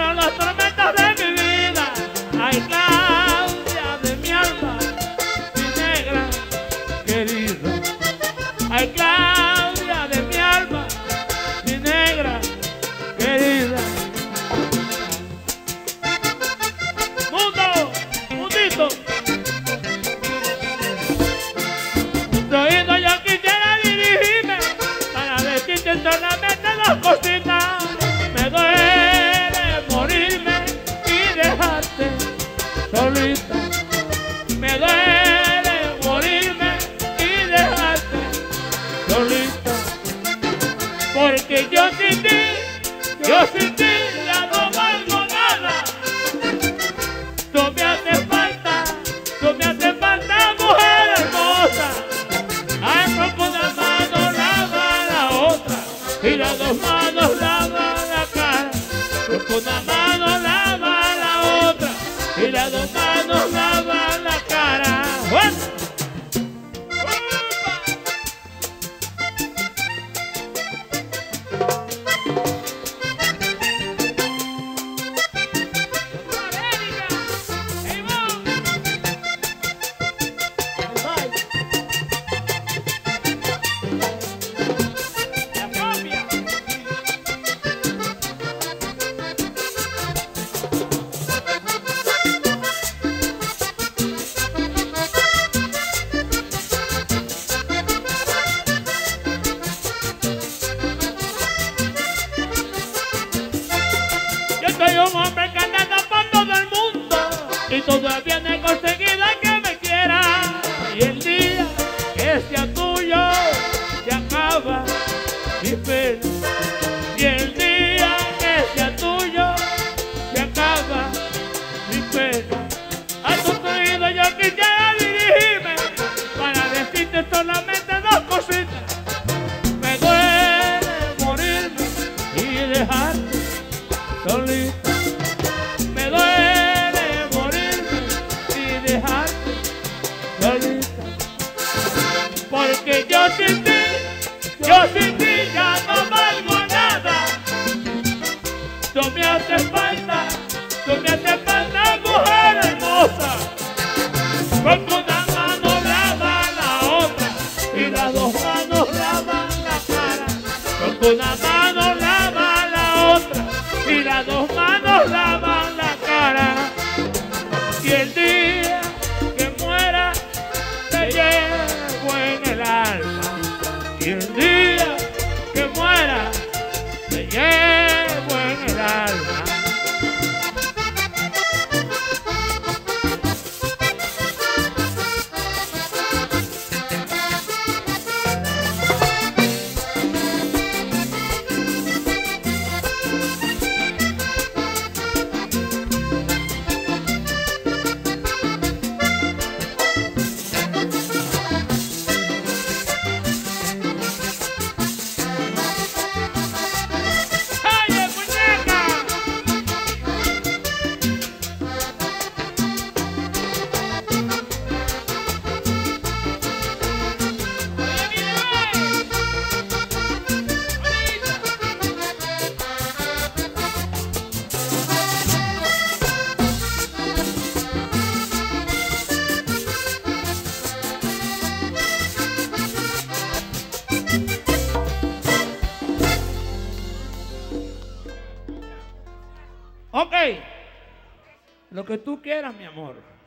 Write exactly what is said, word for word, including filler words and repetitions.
fueron las tormentas de mi vida. Ay, Claudia de mi alma, mi negra querida. Ay, Claudia de mi alma, mi negra querida. Mundo, mundito. Oído, yo quisiera dirigirme para decirte solamente dos cositas. Me duele morirme y dejarte solita. Me duele morirme y dejarte solita. Porque yo sin ti, yo sin ti ya no valgo nada. Tú me haces falta, tú me haces falta, mujer hermosa. Ay, con una mano lava la otra y las dos manos lava la cara. Con una mano lava la otra y las dos manos lava la cara. ¡Upa! Soy un hombre que anda por todo el mundo y todavía no he conseguido que me quiera. Y el día que sea tuyo se acaba mi pena. Y el día que sea tuyo se acaba mi pena. A tus oídos yo quisiera dirigirme para decirte solamente dos cositas. Me duele morirme y dejarte solita. Me duele morirme y dejarte solita. Porque yo sin ti, yo sin ti ya no valgo nada. Tú me haces falta, tú me haces falta, mujer hermosa. Con una mano lava la otra y las dos manos lavan la cara. Con una mano lava la otra y las dos manos lavan la cara. Y el día que muera te llevo en el alma. Y el día que muera te llevo en el alma. Ok, lo que tú quieras, mi amor.